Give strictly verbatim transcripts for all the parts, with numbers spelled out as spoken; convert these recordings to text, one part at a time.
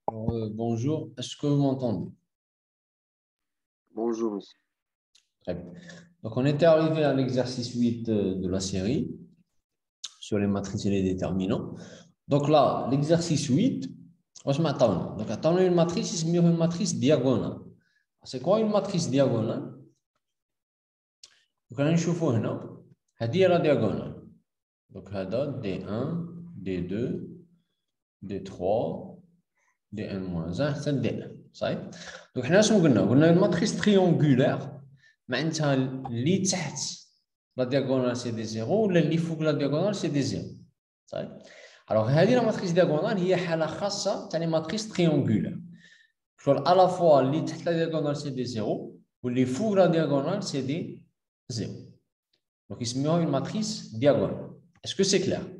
Alors, euh, bonjour, est-ce que vous m'entendez? Bonjour, monsieur. Très bien. Donc, on était arrivé à l'exercice huit euh, de la série sur les matrices et les déterminants. Donc là, l'exercice huit, on se met à table. Donc, attendons une matrice, c'est mieux une matrice diagonale. C'est quoi une matrice diagonale? Donc, on va voir هنا. هذه هي la diagonale. Donc, هذا دي واحد دي deux دي trois دي un moins un حتى دي un. صحيح؟ Donc, حنا شنو قلنا؟ قلنا une matrice triangulaire معناتها اللي تحت لا دياغونال سي دي زيرو ولا اللي فوق لا دياغونال سي دي زيرو. صحيح؟ الوغ هذه لا ماتريس دياغونال هي حاله خاصه تاع لي ماتريس تريونغولار. شغل الا فوا اللي تحت لا دياغونال سي دي زيرو واللي فوق لا دياغونال سي دي زيرو. دونك يسميوها اون ماتريس دياغونال. اسكو سي كلير؟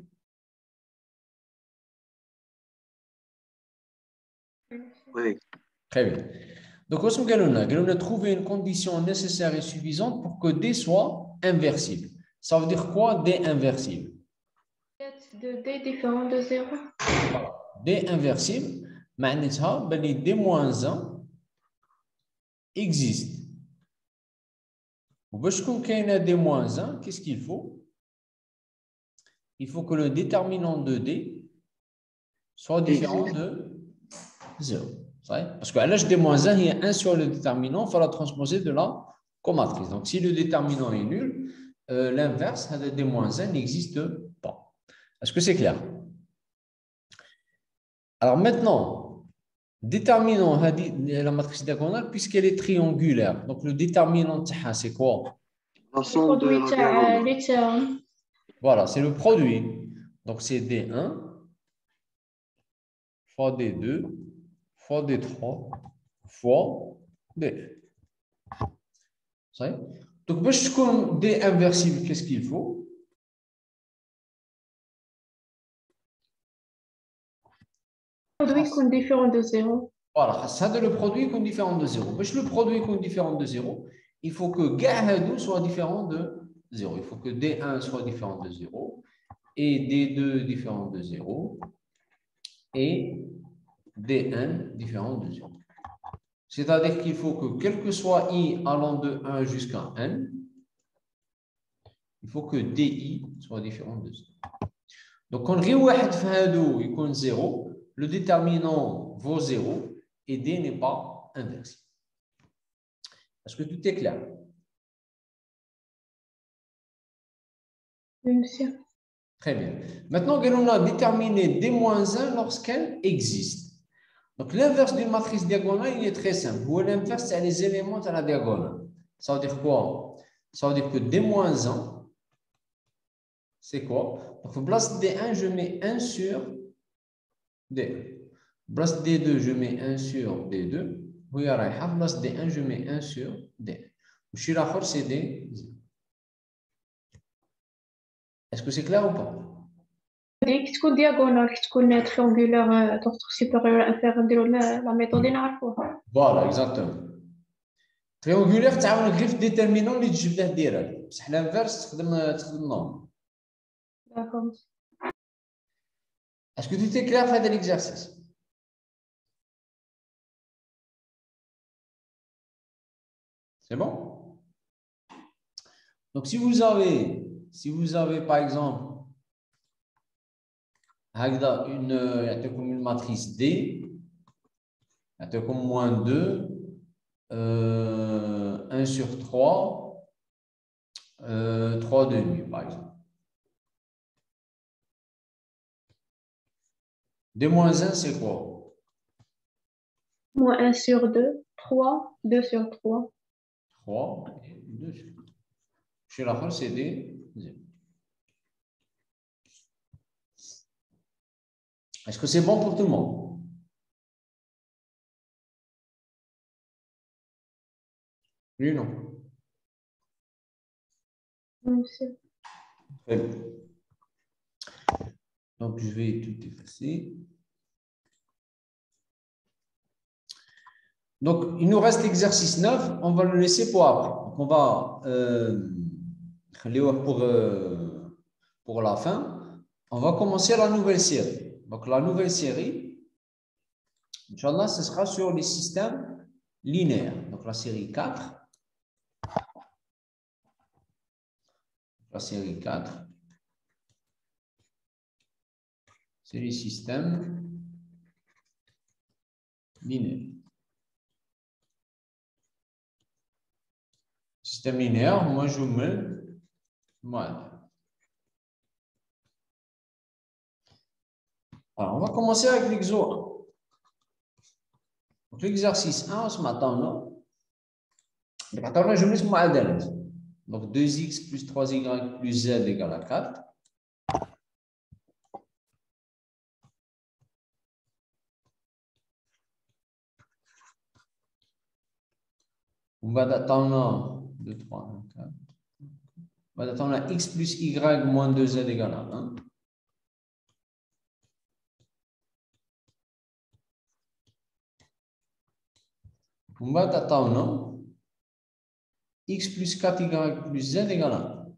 Oui, Très bien. Donc, qu'est-ce qu'on a dit? On a trouvé une condition nécessaire et suffisante pour que D soit inversible. Ça veut dire quoi, D inversible? De D différent de zéro. D inversible, معناتها بلي D moins un existe. وباش تكون كاينه D moins un, qu'est-ce qu'il faut? Il faut que le déterminant de D soit différent de zéro. Parce que l'âge D moins un, il y a un sur le déterminant, il faut la transposer de la comatrice. Donc, si le déterminant est nul, euh, l'inverse, D moins un n'existe pas. Est-ce que c'est clair? Alors maintenant, déterminant la matrice diagonale puisqu'elle est triangulaire. Donc, le déterminant, c'est quoi? la somme de la diagonale. Voilà, c'est le produit. Donc, c'est D un fois D deux fois D trois fois D un. Donc, pour que D inversible, qu'est-ce qu'il faut? Le produit est différent de zéro. Voilà, ça c'est le produit est différent de zéro. Mais le produit est différent de zéro, il faut que G deux soit différent de zéro. Il faut que D un soit différent de zéro et D deux différent de zéro et D un différent de zéro. C'est-à-dire qu'il faut que quel que soit I allant de un jusqu'à n, il faut que D I soit différent de zéro. Donc, quand il y a zéro, le déterminant vaut zéro et D n'est pas inversible. Est-ce que tout est clair? Oui, monsieur. Très bien. Maintenant, on a déterminé D moins un lorsqu'elle existe. Donc, l'inverse d'une matrice diagonale, il est très simple. Ou l'inverse, c'est les éléments de la diagonale. Ça veut dire quoi? Ça veut dire que D moins un, c'est quoi? Donc, en place D un, je mets un sur D un. En place D deux, je mets un sur D deux. Oui, en place D un, je mets un sur D un. Chez la force, c'est D zéro. Est-ce que c'est clair ou pas? Dès que tu es diagonale, que tu es triangulaire, donc supérieur, inférieur, la méthode est là. Voilà, exactement. Triangulaire, tu as un griffe déterminant اللي تجيب له ديرها. بصح l'inverse تخدم تخدم نورمال. D'accord. Est-ce que tout est clair fait l'exercice? C'est bon? Donc, si vous avez, si vous avez par exemple une, une matrice D, comme moins deux, euh, un sur trois, euh, trois demi, par exemple. D moins un, c'est quoi? Moins un sur deux, trois, deux sur trois. trois et deux sur trois. Chez la fin, c'est D zéro. Est-ce que c'est bon pour tout le monde? Oui, non. Oui, monsieur. Très bien. Donc, je vais tout effacer. Donc, il nous reste l'exercice neuf. On va le laisser pour après. Donc, on va euh, pour, euh, pour la fin. On va commencer la nouvelle série. Donc, la nouvelle série, Inch'Allah, ce sera sur les systèmes linéaires. Donc la série quatre. La série quatre. C'est les systèmes linéaires. Système linéaire, moi je mets mal. Alors, on va commencer avec l'exo un. Donc, l'exercice un, ce matin, non? Maintenant, je mets moi donc deux x plus trois y plus z égale à quatre. On va attendre deux, trois, quatre. On va attendre x plus y moins deux z égale à un. On va attendre x plus quatre y plus z égale à un.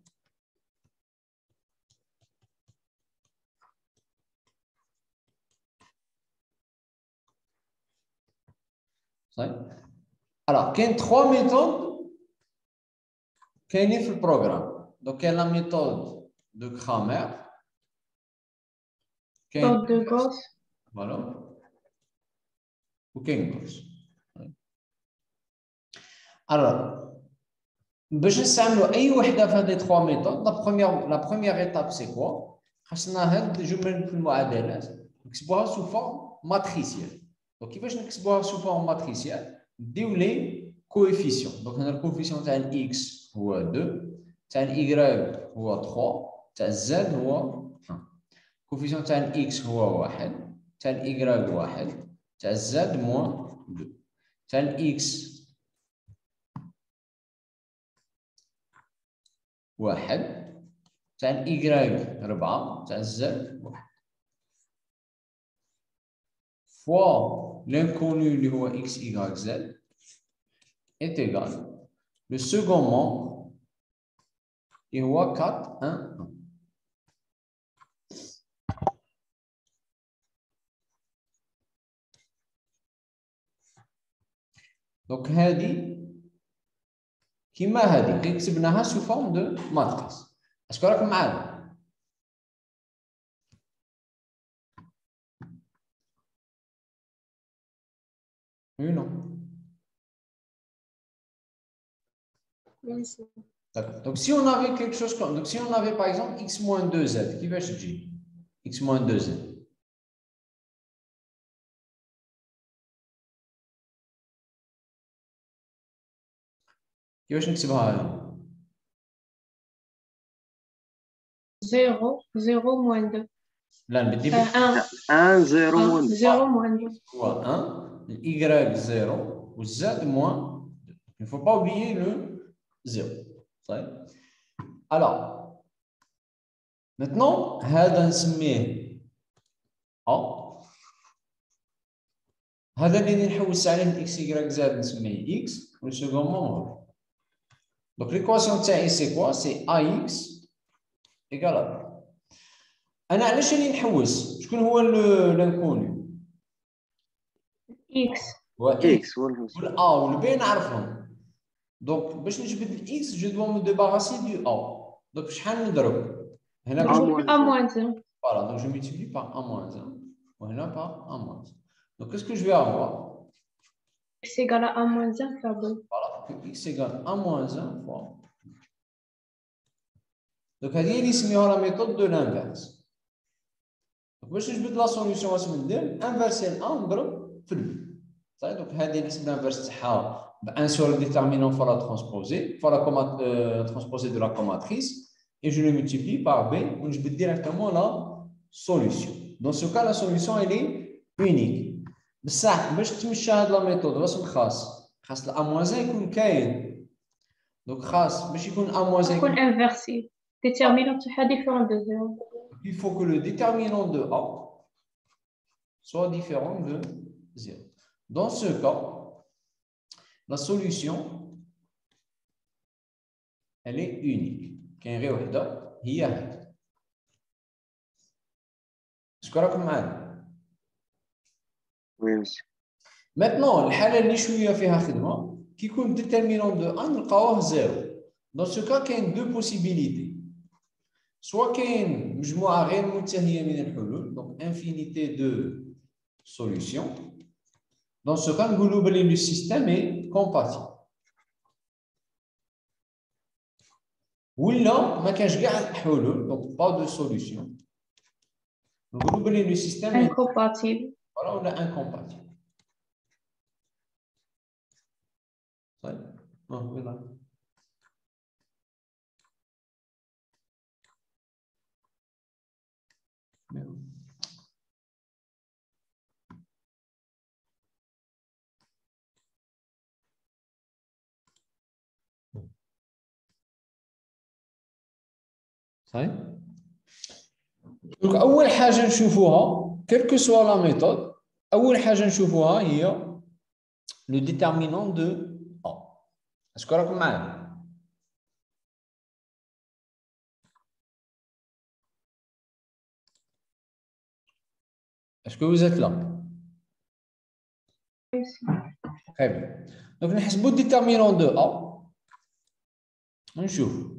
Alors, il y a trois méthodes qui sont dans le programme. Donc, il y a la méthode de Cramer. Méthode de Gauss. Voilà. Ou Gauss. Alors, باش نستعملوا اي وحده في هذه trois méthodes. La première, la première étape c'est quoi؟ خاصنا هاد الجمل في المعادلات نكتبوها sous forme matricielle. Donc كيفاش نكتبوها sous forme matricielle؟ نديو لي coefficients. Donc هنا الكوفيسيون تاع ال x هو deux، تاع ال y هو trois، تاع z هو un. الكوفيسيون تاع ال x هو واحد، تاع ال y واحد، تاع z moins deux، تاع ال x واحد، تاع الإيكغيك ربعة، تاع الزد واحد. فوا l'inconnu اللي هو x, y, z est égal le second membre اللي هو quatre, un, un. Donc هذه كيما هذه اللي كتبناها sous forme de matrice. اسكو راكم معايا؟ Oui, non. Bien sûr. D'accord. Donc si on avait quelque chose comme, donc si on avait par exemple x moins deux z, qui va se dire x moins deux z. كيفاش نكتبها هذه؟ zéro, zéro moins deux. لا نبدي Euh, un. un, zéro, un, moins deux. zéro moins deux. هو un, y zéro ou z moins deux. Il ne faut pas oublier le zéro. Alors, maintenant, هذا نسميه A. هذا اللي نحوس عليه ال x, y, z نسميه x و le second membre. Donc, l'équation تاعي c'est quoi? C'est ax égale à b. أنا علاش راني نحوس؟ شكون هو l'inconnu؟ X. هو X. وال A وال B نعرفهم. Donc باش نجبد ال X je dois me débarrasser du A. Donc شحال نضرب؟ هنا A moins un. Voilà, donc je multiplie par un moins un. Voilà, par un moins un. Donc qu'est-ce que je vais avoir? X égale à un moins un fois deux. Voilà, que x égale un moins un fois. Donc هذه اللي نسميوها la méthode de l'inverse. Donc باش نجبد la solution اش ندير؟ inverser ال un نضرب في ال b. طيب donc هذه نحسب l'inverse تاعها ب un sur le déterminant fois la transposée, fois la euh, transposée de la commatrice, et je le multiplie par b, où je peux directement la solution. Dans ce cas, la solution elle est unique. بصح باش تمشي هاد لا ميثود واش خاص؟ خاص ا موان ان يكون كاين. دونك خاص باش يكون ا موان يكون انفيرسي. déterminant تاعها différent de zéro. Il faut que le déterminant de A soit différent de zéro. Dans ce cas, la solution elle est unique. كاين غير وحده هي هذه. شكرا لكم معايا. Oui, monsieur. Maintenant, الحالة اللي شوية فيها خدمة كي يكون déterminant de un نلقاوه zéro. Dans ce cas, il y a deux possibilités. Soit qu'il y a une مجموعة غير منتهية من الحلول, donc infinité de solutions. Dans ce cas, le système est compatible. Ou là, ما كانش كاع الحلول, donc pas de solution. Le système est incompatible. Voilà, on a incompatible. طيب. اه voilà. صحيح. Donc أول حاجة نشوفوها quelle que soit la méthode أول حاجة نشوفوها هي le déterminant de A. Est-ce que راكم معايا؟ Est-ce que vous êtes là? Très bien. Donc نحسبوا le déterminant de A. نشوف.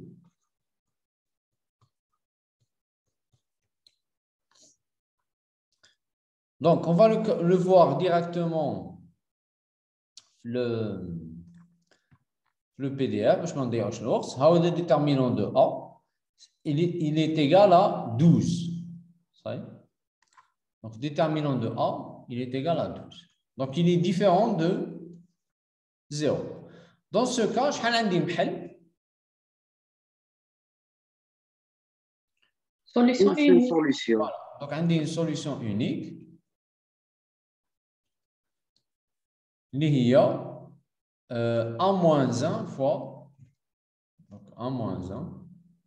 Donc, on va le, le voir directement le, le P D F. Je m'en dérange l'ours. Le déterminant de A, il est, il est égal à douze. Ça y est. Donc, déterminant de A, il est égal à douze. Donc, il est différent de zéro. Dans ce cas, je vais dire محل. Solution unique. Solution. Voilà. Donc, on a une solution unique. Il y a euh, un moins un fois, donc un moins un.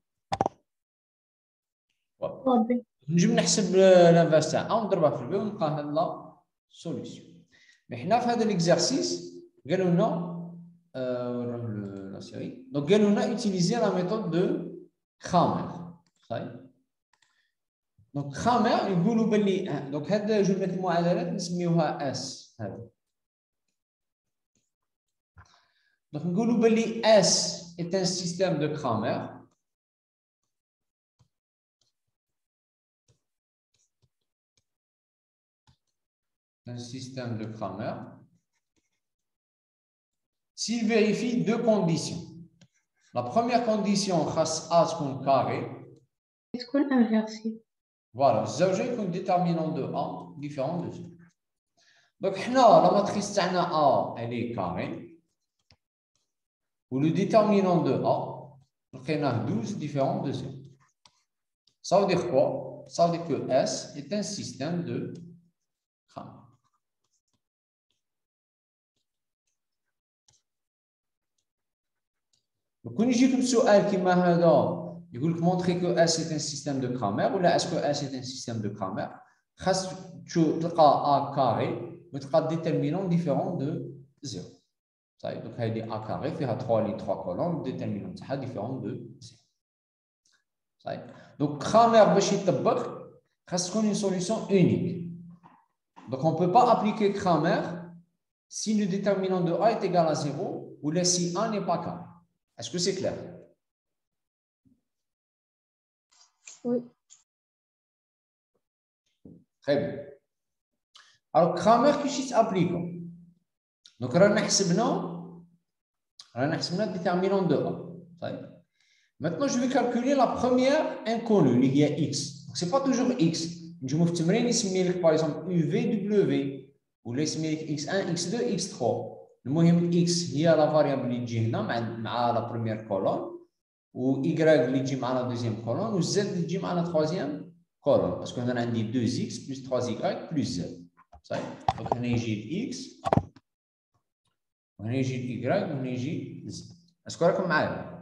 Voilà. نجم نحسب l'inverse تاع A ونضربها في البي ونلقى هاد لا سوليسيون. مي حنا في هذا الاكزرسيس قالوا لنا نروح لا سيري دونك قالوا لنا utiliser la méthode de Cramer. صحيح. دونك Cramer يقولوا باللي دونك هاد جملة المعادلات نسميوها اس هذا. Donc, nous disons que S est un système de Cramer. Un système de Cramer. S'il vérifie deux conditions. La première condition, face A est carré. Est-ce inversé? Voilà, الزوجين يكون déterminant de A différent de zéro. Donc, la matrice A, elle est carrée. Où le déterminant de A, on a douze différents de zéro. Ça veut dire quoi? Ça veut dire que S est un système de Cramer. Donc, quand je dis que il veut montrer que S est un système de Cramer, ou là, est-ce que S est un système de Cramer? Tu as A carré, mais tu as un déterminant différent de zéro. Donc, il y a A carré, il y a trois lignes, trois colonnes, le déterminant est différent de zéro. Donc, Cramer, il y a une solution unique. Donc, on ne peut pas appliquer Cramer si le déterminant de A est égal à zéro ou si A n'est pas carré. Est-ce que c'est clair? Oui. Très bien. Alors, Cramer, qu'est-ce qu'il applique? Donc, on a le déterminant de A. Maintenant, je vais calculer la première inconnue, il y a X. Ce n'est pas toujours X. Je vais par exemple U V W ou X un, X deux, X trois. Le مهم X هي la variable اللي تجي هنا مع la première colonne و Y اللي تجي مع la deuxième colonne و Z اللي تجي مع la troisième colonne. Parce que هنا عندي deux X plus trois Y plus Z. صحيح؟ donc هنا يجي X وهنا يجي Y وهنا يجي Z. est-ce que راكم معايا؟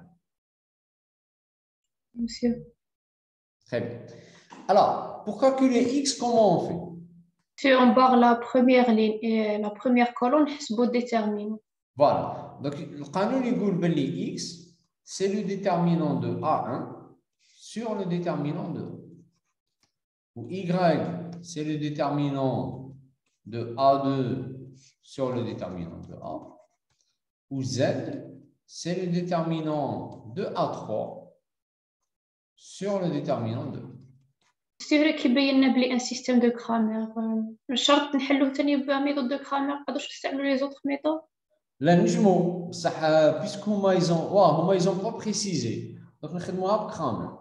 Monsieur. Très bien. Alors, pour calculer X, comment on fait? Si on barre la première ligne et la première colonne, c'est le déterminant. Voilà. Donc, le canon dit X, c'est le déterminant de A un sur le déterminant de A. Ou Y, c'est le déterminant de A deux sur le déterminant de A. Ou Z, c'est le déterminant de A trois sur le déterminant de A. C'est vrai qu'il بينا بلي un système de Cramer. مش شرط نحلو ثاني بميثود de Cramer. نقدروش نستعملو les autres méthodes. لا نجمو بصح puisque هما ils ont واه هما ils ont pas précisé donc نخدموها بكرامر.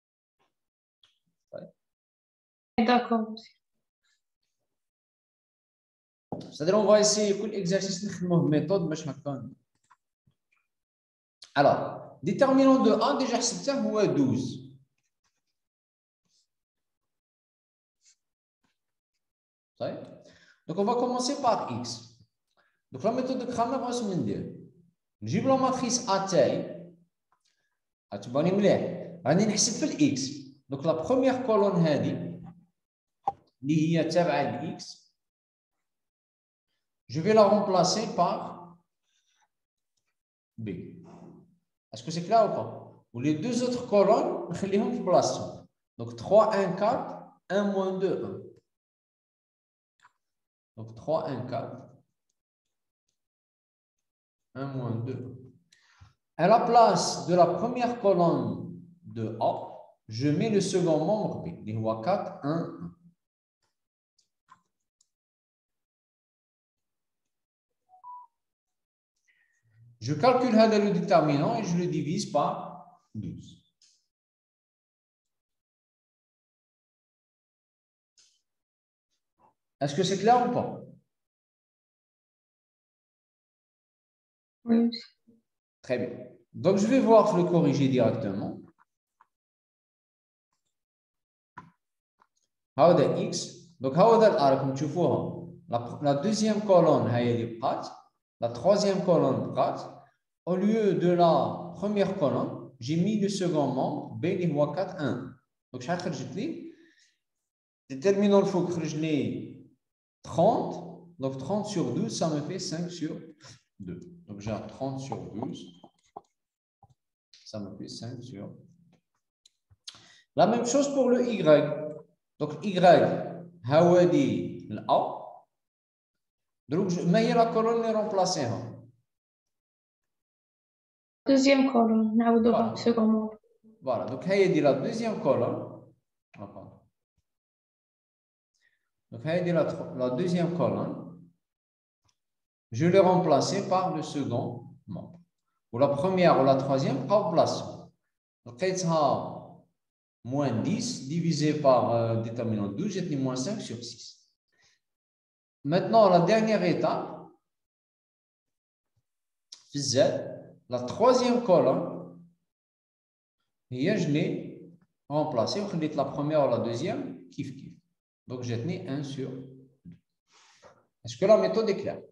D'accord. C'est-à-dire on va essayer كل exercice نخدموه بميثود باش هكا. Alors déterminant de A déjà حسبته هو douze. Donc on va commencer par X. Donc la méthode de Cramer va se dire نجيب la matrice A تاعي غتباني مليح غادي نحسب في الإكس. Donc la première colonne هذه اللي هي تابعة لإكس je vais la remplacer par B. Est-ce que c'est clair ou pas? Ou les deux autres colonnes نخليهم في بلاصتهم. Donc trois, un, quatre, un, moins deux, un. Donc trois, un, quatre. un moins deux. À la place de la première colonne de A, je mets le second membre B. Il y a quatre, un, un. Je calcule le déterminant et je le divise par douze. Est-ce que c'est clair ou pas? Oui. Très bien. Donc, je vais voir le corriger directement. هذا X. Donc, هذا الار comme tu vois. La deuxième colonne هي بقات. La troisième colonne بقات. Au lieu de la première colonne, j'ai mis le second membre B اللي هو quatre, un. Donc, شحال خرجت لي؟ Déterminant le faux خرج لي trente. Donc, trente sur douze, ça me fait cinq sur deux. Donc, j'ai trente sur douze. Ça me fait cinq sur. La même chose pour le Y. Donc, Y, هاودي الأ. Donc, ما هي la colonne اللي remplacer. Deuxième colonne, نعوضوها Voilà. second membre. Voilà. Donc, هي دي la deuxième colonne. Donc, هي دي la, la deuxième colonne. Je l'ai remplacé par le second membre. Ou la première ou la troisième, pas place. Donc, moins dix divisé par euh, déterminant douze, j'ai moins cinq sur six. Maintenant, la dernière étape, Z, la troisième colonne, et je l'ai remplacé, on la première ou la deuxième, kiff kiff. Donc, j'ai tenu un sur deux. Est-ce que la méthode est claire?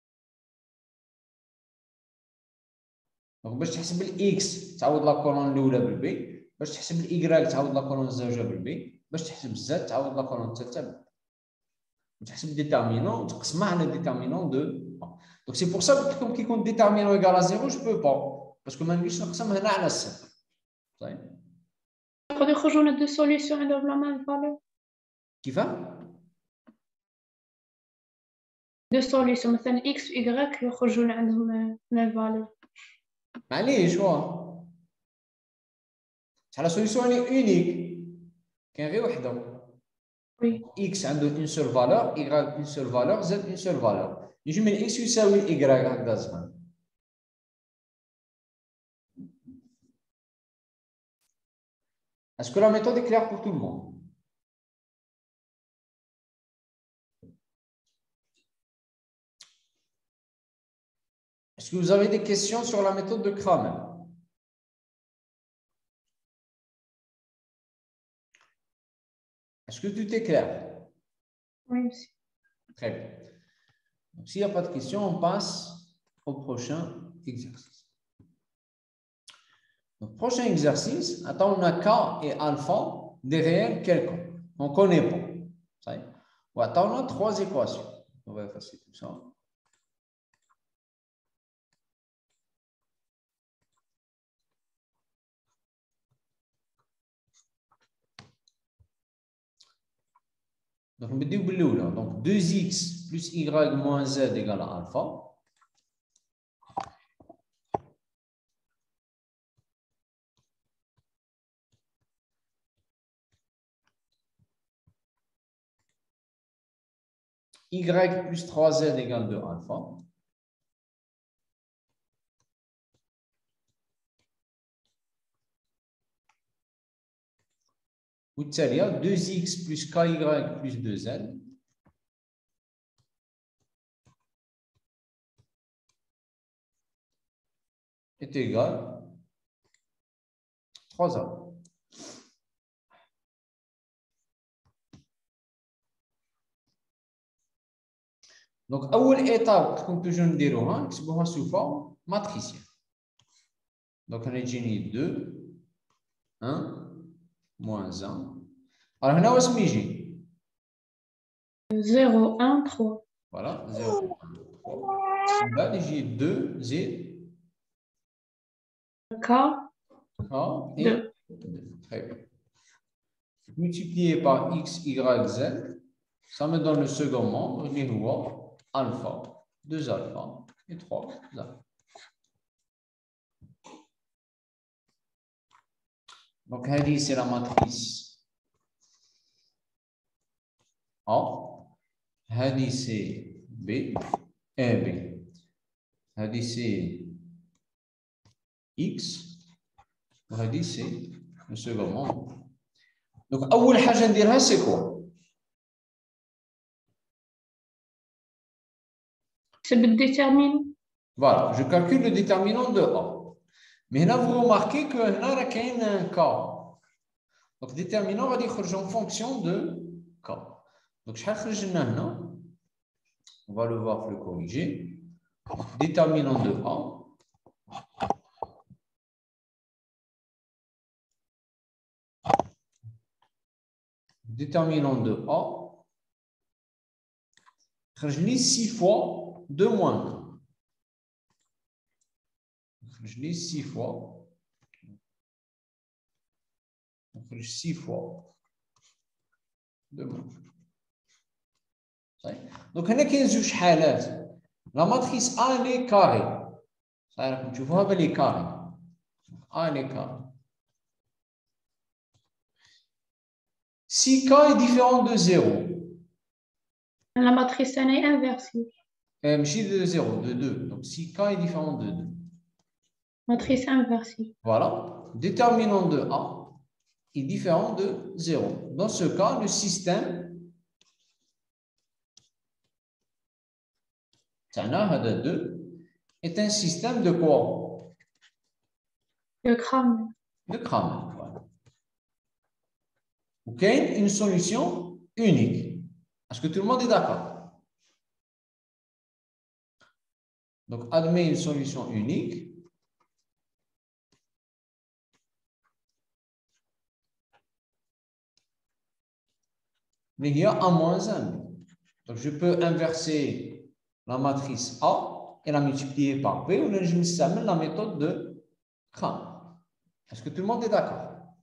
Donc, باش تحسب الإكس تعوض لا كولون الأولى بالبي، باش تحسب الإيكغيك تعوض لا كولون الزوجة بالبي، باش تحسب الزد تعوض لا كولون الثالثة بالبي. وتحسب الديترمينون وتقسمها على الديترمينون دو A. Donc c'est pour ça que قلت لكم كي يكون الديترمينون égal à zéro, je peux pas parce que ما نجيش نقسم هنا على الصفر. صحيح؟ يقدروا يخرجوا لنا دو سوليسيون عندهم لا ميم فالور. كيفاه؟ دو سوليسيون مثلا إكس و إيكغيك يخرجوا لنا عندهم ميم فالور. معليش واه. شحال سوليسيون اللي اونيك كاين غير وحده. Oui. X عنده une seule valeur, Y une seule valeur, Z une seule valeur. يجي من X يساوي Y هكذا زعما. Est-ce que la méthode est claire pour tout le monde? Est-ce que vous avez des questions sur la méthode de Cramer? Est-ce que tout est clair? Oui, aussi. Très bien. Donc, s'il n'y a pas de questions, on passe au prochain exercice. Donc, prochain exercice, attends, on a K et alpha des réels quelconques. On ne connaît pas. Ça y est. Ou attends, on a trois équations. On va effacer tout ça. Donc, on va dire donc deux x plus y moins z égale à alpha. Y plus trois z égale deux alpha. وبالتالي deux x plus ky plus deux z est égal à trois alpha. Donc, أول étape qu'on peut نديروها نكتبوها sous forme matricielle. Donc, on a gagné deux, un, moins un. Alors, هنا واش يجي؟ zéro, un, trois. Voilà, zéro, un, trois. Là, يجي deux, z. K. K et deux. deux. Très bien. Multiplié par x, y, z, ça me donne le second membre, qui est alpha, deux alpha et trois alpha. Donc, c'est la matrice A. c'est B. Et B. c'est X. c'est le second membre. Donc, أول حاجة نديرها c'est quoi? C'est le déterminant. Voilà, je calcule le déterminant de A. Mais là, vous remarquez que là, il y a un K. Donc, déterminant va dire en fonction de K. Donc, on va le voir le corriger. Déterminant de A. Déterminant de A. Je lis six fois deux moins un. Je lis six fois. six fois deux moins un. Donc, هنا كاين زوج حالات. La matrice A elle est carrée. راكم تشوفوها بلي carrée. A elle est carrée. Si K est différent de zéro. La matrice elle est inversée. ماشي de zéro, de deux. Donc, si K est différent de deux. Matrice inversée. Voilà. Déterminant de A est différent de zéro. Dans ce cas, le système deux est un système de quoi? De Cramer. De Cramer. Voilà. OK, une solution unique. Est-ce que tout le monde est d'accord? Donc, admet une solution unique. Mais il y a un moins un. Donc, je peux inverser la matrice A et la multiplier par B. Ou je me la méthode de Cramer. Est-ce que tout le monde est d'accord?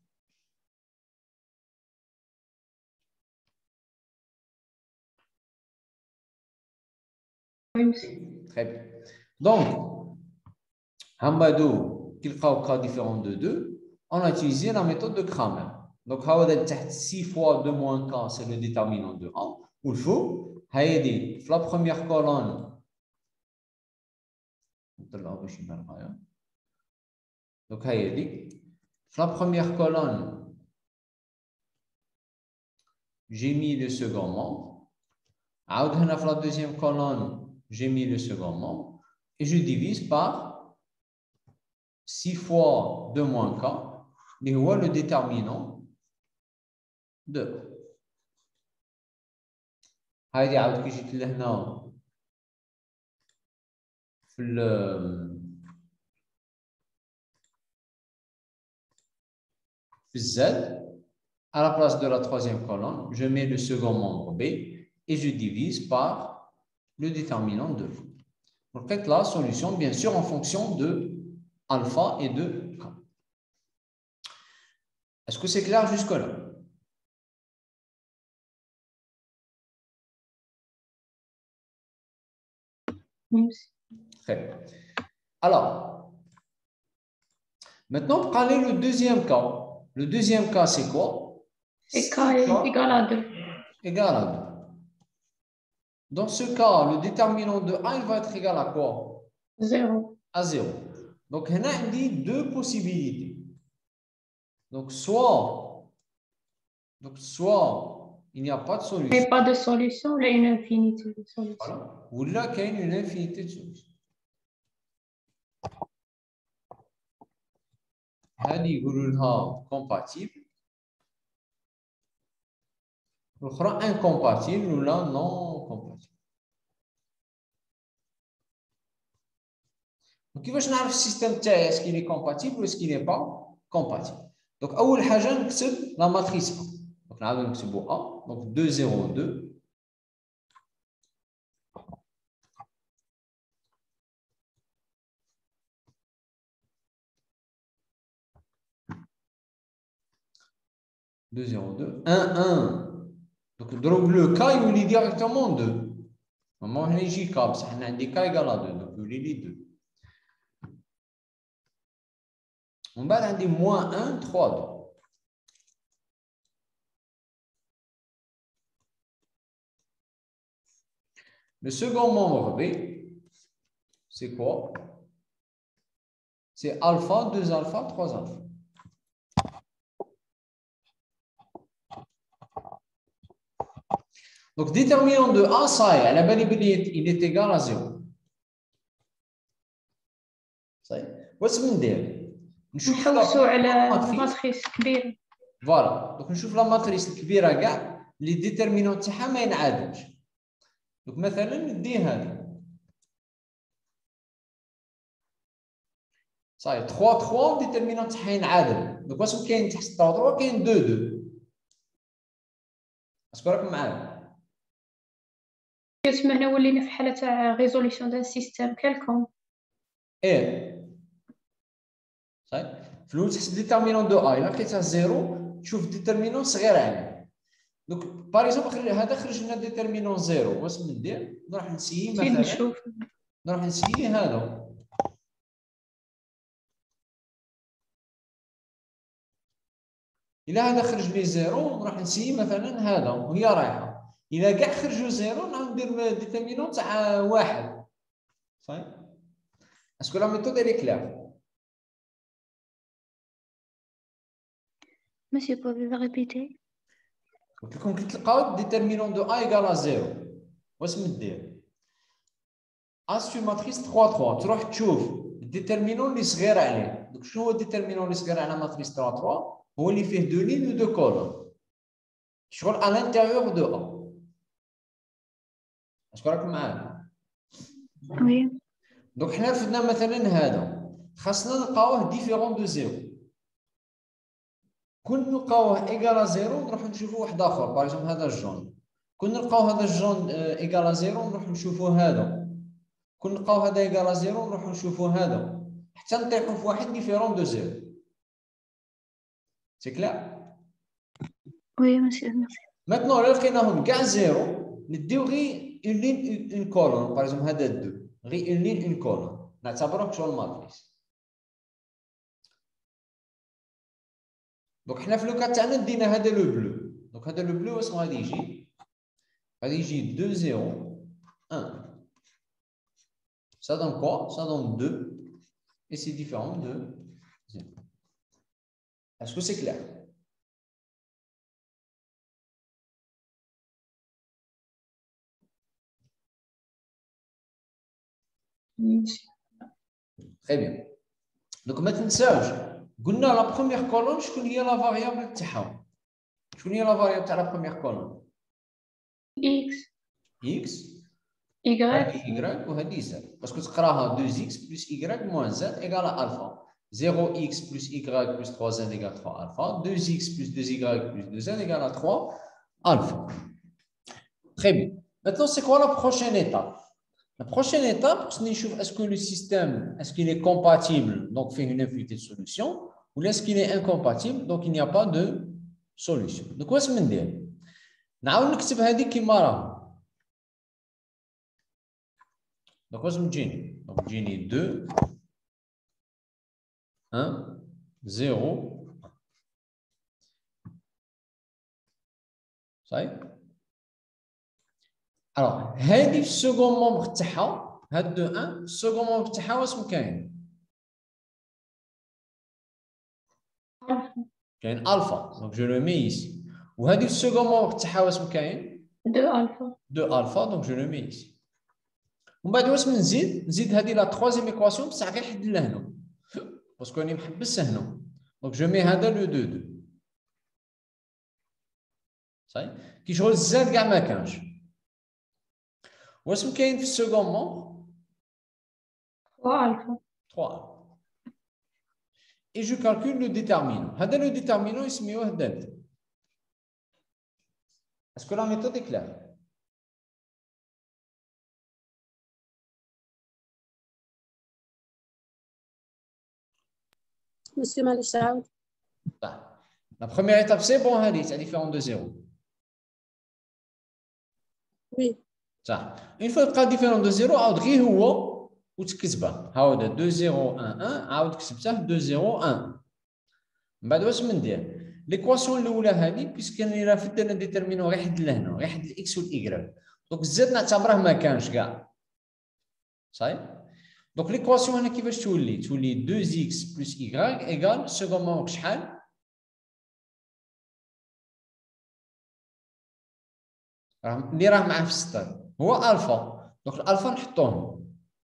Très bien. Donc, Hamadou, qu'il y a un cas différent de deux, on a utilisé la méthode de Cramer. Donc, six fois deux moins K, c'est le déterminant de A. Ou le faux, la première colonne, donc, la première colonne, j'ai mis le second membre. La deuxième colonne, j'ai mis le second membre. Et je divise par six fois deux moins K, et voit le déterminant de هذه عاود كي جيت لهنا في ال في Z à la place de la troisième colonne, je mets le second membre B et je divise par le déterminant de. Donc, faites la solution, bien sûr, en fonction de alpha et de K. Est-ce que c'est clair jusque-là? Très bien. Alors, maintenant, prenez le deuxième cas. Le deuxième cas, c'est quoi? C'est K égale à deux. Égal à deux. Dans ce cas, le déterminant de A, il va être égal à quoi? zéro. À zéro. Donc, on a dit deux possibilités. Donc, soit, donc, soit il n'y a pas de solution. Il n'y a pas de solution, il y a une infinité de solutions. Voilà. Ou là, il y a une infinité de solutions. هذه يقولوا لها compatible. الأخرى incompatible ou là non compatible. Donc, كيفاش نعرف السيستم تاعي est-ce qu'il est compatible ou est-ce qu'il n'est pas compatible. Donc, أول حاجة نكتب la matrice A. Donc, نعاودو نكتبو A. Donc, deux zéro deux. deux zéro deux. un un. Donc, ضرب le K يولي directement deux. Normalement, هنا يجي K بصح حنا عندي K égale à deux. Donc, يولي لي deux. ومن بعد عندي moins un, trois, deux. Le second membre B, c'est quoi? C'est alpha, deux alpha, trois alpha. Donc, déterminant de A, ça y est, à la validité, il est égal à zéro. Ça y est. What's من داير؟ نحوسوا على ماتريس كبيرة. فوالا، دونك نشوف لا ماتريس الكبيرة كاع اللي ديترمينون تاعها ما ينعادلش. دونك مثلا ندي هذه. صاي ثلاثة ثلاثة ديترمينون تاعها ينعادل. دونك واش كاين تحت ثلاثة ثلاثة كاين اثنين اثنين. اسكو راكم معايا؟ يسمى هنا ولينا في حالة تاع ريزوليسيون دان سيستيم كالكم. ايه صحيح. في الاول تحسب ديترمينون دو ا، الا لقيتها زيرو تشوف ديترمينون صغير عليه. دونك باغ اكزومبل هذا خرج لنا ديترمينون زيرو، واش ندير؟ نروح نسيي مثلا نشوف نروح نسيي هذا. الا هذا خرج لي زيرو نروح نسيي مثلا هذا وهي رايحه. الا كاع خرجوا زيرو نعاود ندير ديترمينون تاع واحد. صحيح. اسكو لا ميثود اللي كلير؟ Monsieur, pouvez-vous répéter? قلت لكم كي تلقاو ديترمينون دو ا ايغال ا زيرو واش مدير؟ ا سو ماتريس ثلاثة ثلاثة تروح تشوف الديترمينون اللي صغير عليه. دونك شنو هو الديترمينون اللي صغير على ماتريس ثلاثة ثلاثة؟ هو اللي فيه دو لين و دو كولون شغل ا لانتيريور دو ا. اش راكم معايا؟ وي. دونك حنا رفدنا مثلا هذا خاصنا نلقاوه ديفيرون دو زيرو. كون نلقاوه ايغال زيرو نروح نشوفوا واحد اخر، باغ اكزومبل هذا الجون. كون نلقاو هذا الجون ايغال زيرو نروح نشوفوا هذا. كون نلقاو هذا ايغال زيرو نروح نشوفوا هذا حتى نطيحوا في واحد ديفيرون دو زيرو. سي كلير؟ وي مسيو. ماتنون الا لقيناهم كاع زيرو نديو غير اون لين اون كولون، باغ اكزومبل هذا دو غير اون لين اون كولون نعتبروه كشغل ماتريس. دونك حنا في لوكا تاعنا دينا هذا لو بلو. دونك هذا لو بلو واش غادي يجي؟ غادي يجي deux zéro un. Ça donne quoi? Ça donne deux et c'est différent de zéro. Est-ce que c'est clair? Très bien. Donc ما تنساوش قلنا لا بروميير كولون شكون هي لا فاريابل تاعها؟ شكون هي لا فاريابل تاع لا بروميير كولون؟ اكس اكس ايغريك y وهذه زد. باسكو تقراها deux x plus y moins z égale à alpha. zéro x plus y plus trois z égale trois alpha. deux x plus deux y plus deux z égale à trois alpha. Très bien. Maintenant, c'est quoi la prochaine étape? La prochaine étape, c'est est-ce que le système, est-ce qu'il est compatible, donc fait une infinité de solutions, ou est-ce qu'il est incompatible, donc il n'y a pas de solution. Donc, qu'est-ce que je veux dire? نعاود نكتب هذه كيما راها. Donc, واش تجيني؟ Donc, تجيني deux, un, zéro. صحيح؟ Alors, هذه في السكون مومبر تاعها هاد دو un السكون مومبر تاعها واش كاين؟ كاين الفا دونك جو لو مي ici. وهذه في السكون مومبر تاعها واش كاين؟ دو الفا دو الفا دونك جو لو مي ici. ومن بعد واش نزيد؟ نزيد هذه لا تروازيام ايكواسيون بصح غير حد لهنا باسكو راني محبس هنا دونك جو مي هذا لو دو دو. صحيح؟ كي شغل الزاد كاع ما كانش. واش كاين في السكون مومبر؟ trois alpha. trois. Et je calcule le déterminant. هذا le déterminant يسميوه delta. Est-ce que la méthode est claire? Monsieur Malichaud. La première étape, c'est bon, c'est différent de zéro. Oui. Ça. Une fois que différent de zéro, عاود غير هو وتكتبها. هاودا deux zéro un un عاود كتبتها deux zéro un. من بعد واش مندير؟ ليكواسيون الاولى هذه بيسك راني راه في درنا ديتيرمينو غير حد لهنا غير حد الاكس والايكغيك دونك الزاد نعتبره ما كانش كاع. صحيح؟ دونك ليكواسيون هنا كيفاش تولي؟ تولي deux x plus y ايكال سكون مومبر شحال؟ راه اللي راه معاه في السطر هو الفا دونك الالفا نحطوه.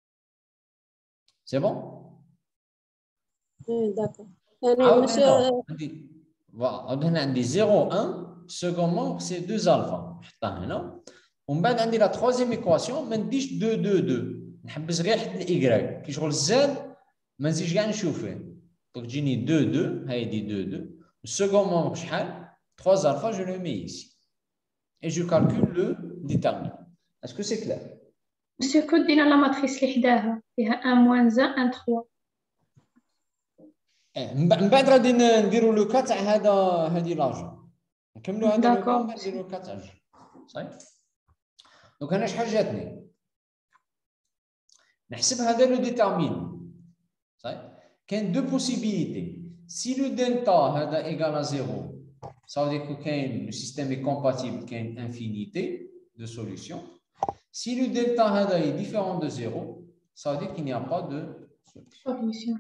سي بون؟ Oui, d'accord. يعني عاود مش هنا عندي عاود هنا عندي zéro un سكون مومبر سي deux الفا نحطها هنا ومن بعد عندي لا تروازيام ايكواسيون ما نديش deux deux deux نحبس غير حد الايكغيك كي شغل الزاد ما نزيدش كاع نشوف فيه دونك تجيني deux deux هايدي deux deux السكون مومبر شحال trois الفا جو لو مي ici et je calcule le déterminant. Est-ce que c'est clair? Monsieur كود دينا لا ماتريس اللي حداها فيها un moins un un trois. من بعد غادي نديروا لو كا تاع هذا هذه لاجون نكملوا هذا لو كا ومن بعد نديروا لو كا تاع الجو. صحيح؟ دونك هنا شحال جاتني؟ نحسب هذا لو ديتيرمينون. صحيح؟ كاين دو بوسيبيليتي سي لو دلتا هذا ايغال ا زيرو ça veut dire que le système est compatible qu'il y a une infinité de solutions. Si le delta est différent de zéro, ça veut dire qu'il n'y a pas de solution.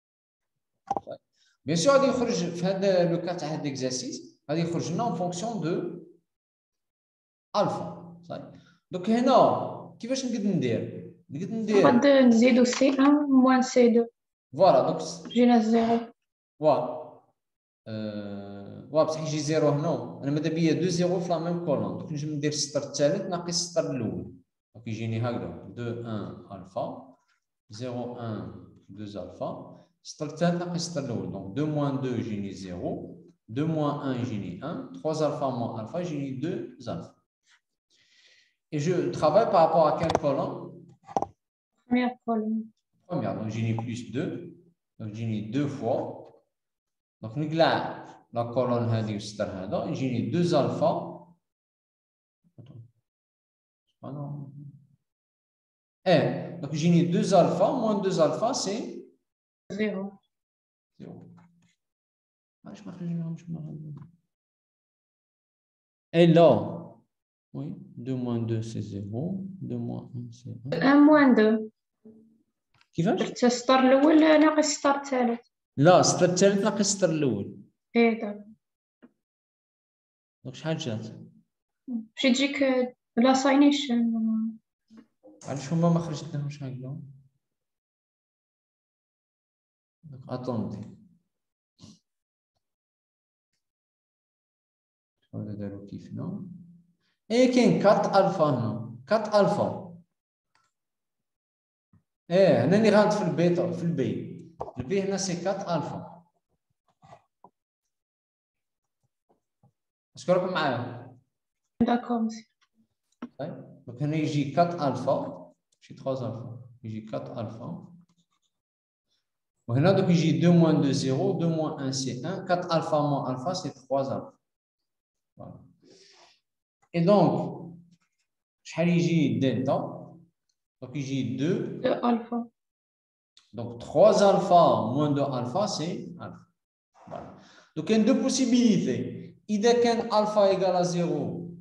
Bien sûr, le cas de l'exercice, il y en fonction de alpha. Donc, هنا كيفاش نقدر ندير؟ نقدر ندير نقد نزيدو سي un moins سي deux. فوالا دونك جينا زيرو. فوالا. واه بصح يجي زيرو هنا انا ماذا بيا دو زيرو في لا ميم كولون دونك نجم ندير السطر الثالث ناقص السطر الاول دونك يجيني هكذا deux un الفا zéro un deux الفا السطر الثالث ناقص السطر الاول دونك deux moins deux يجيني zéro deux moins un يجيني un trois الفا moins الفا يجيني deux الفا. Et je travaille par rapport à quelle colonne? Première colonne. Première, donc يجيني plus deux donc يجيني deux fois donc نقلع la colonne هذه والسطر هذا يجيني deux الفا ايه دونك يجيني deux الفا moins deux الفا سي زيرو. زيرو. علاش ما خرجناهمش من اي لا وي deux moins deux سي زيرو deux moins un سي un moins deux. كيفاش؟ درت السطر الاول ناقص السطر الثالث. لا السطر الثالث ناقص السطر الاول. ايه دابا. دونك شحال جات؟ باش تجيك لا ساينيشن. علاش هما ما خرجتناهمش هكذا؟ دونك اتوندي هذا دارو كيفنا ايه كاين quatre الفا هنا quatre الفا ايه هنا اللي غلط في البيت في البي البي هنا سي quatre الفا. اسكو راكم معايا؟ داكور. طيب دونك هنا يجي quatre الفا ماشي trois الفا يجي quatre الفا وهنا دوك يجي deux moins deux zéro deux moins un c'est un quatre الفا moins alpha c'est trois alpha. Voilà. Et donc شحال يجي دلتا Donc, il y a deux. deux alpha. Donc, trois alpha moins deux alpha, c'est alpha. Voilà. Donc, il y a deux possibilités. إذا كان alpha égale à zéro,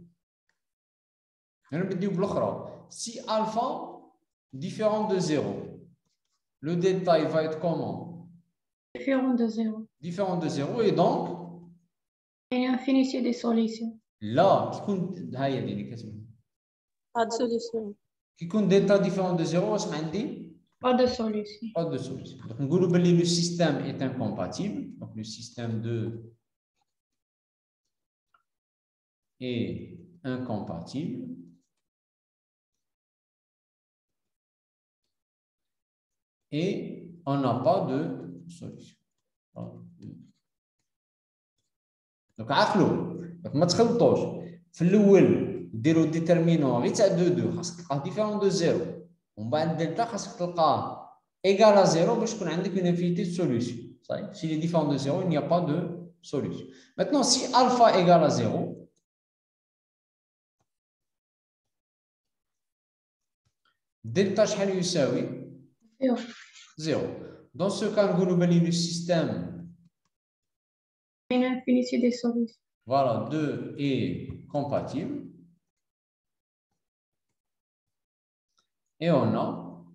si alpha différent de zéro, le delta il va être comment? Différent de zéro. Différent de zéro, et donc Il y a une infinité de solutions. là, qui compte هاي ديني كتب Pas de solution. qui compte delta différent de zéro, واش ما عندي؟ Pas de solution. Pas de solution. Donc, نقولوا بلي le système est incompatible. Donc, le système de est incompatible. Et on n'a pas de solution. Donc, عقلوا. Donc, ما تخلطوش. في الأول ديروا ديترمينون غير تاع دو دو خاصك تلقاه ديفيرون دو زيرو. ومن بعد دلتا خاصك تلقاه égal à zéro باش تكون عندك une infinité de solutions. صحيح؟ S'il est différent de zéro, il n'y a pas de solution. Maintenant, si alpha égale à zéro, delta شحال يساوي؟ zéro. Dans ce cas, nous avons le système. Une infinité de solutions. Voilà, deux est compatible. Et on a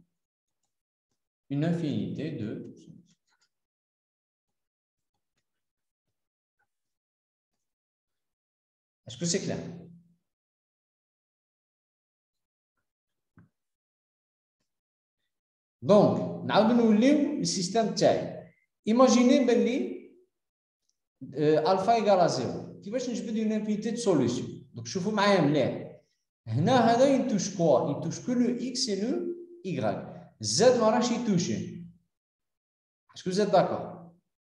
une infinité de solutions. Est-ce que c'est clair? Donc, nous le système تاعي. Imaginez que alpha égale à zéro. كيفاش نجبد une infinité de solutions. Donc, شوفوا معايا مليح. هنا هذا يتوش quoi? يتوش que le x et le y. Z ما راهش يتوشي. Est-ce que vous êtes d'accord?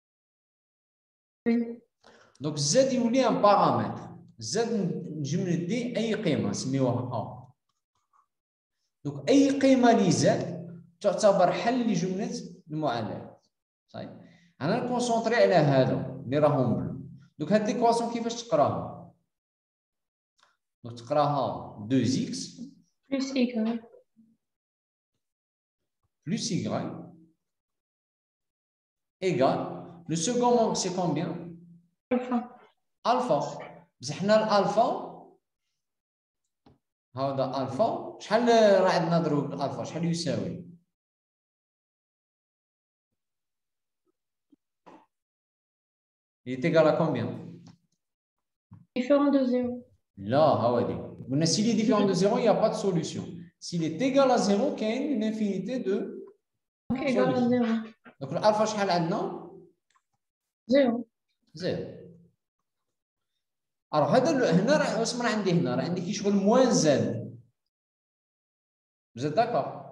Oui. Donc, Z يولي un paramètre. Z نجم ندي أي قيمة نسميوها A. Donc, أي قيمة لZ تعتبر حل لجملة المعادلات. صحيح؟ أنا نكونسونطري على هذا اللي راهم بلو. دوك هاد ليكواسيون كيفاش تقراها؟ دوك تقراها deux x Plus y. plus y égale. Le second membre c'est combien? Alpha. Alpha. بصح حنا الالفا هذا الفا شحال راه عندنا ضروب الالفا شحال يساوي؟ Il est égal à combien? Différent de zéro. Là, s'il est différent de zéro, il n'y a pas de solution. S'il est égal à zéro, il y a une infinité de Donc égal à zéro. Donc l'alpha شحال عندنا؟ Zéro. زيرو. Alors هذا هنا راه واش راه عندي هنا؟ راه عندي كيشغل موان زد. Vous êtes d'accord?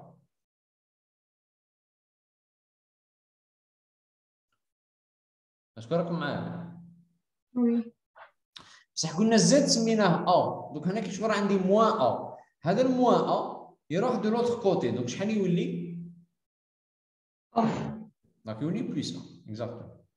أشكركم معايا. Oui. بصح قلنا زد سميناه أ. دوك هنا كيشغل عندي موان أ. هذا الموان أ يروح دو لوتر كوتي. دوك شحال يولي؟ أ. Donc يولي بلس أ. Exactement.